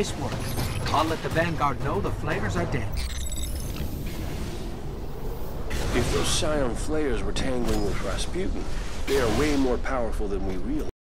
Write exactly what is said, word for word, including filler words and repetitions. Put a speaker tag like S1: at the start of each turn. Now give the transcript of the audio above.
S1: Nice work. I'll let the Vanguard know the Flayers are dead.
S2: If those Scion Flayers were tangling with Rasputin, they are way more powerful than we realize.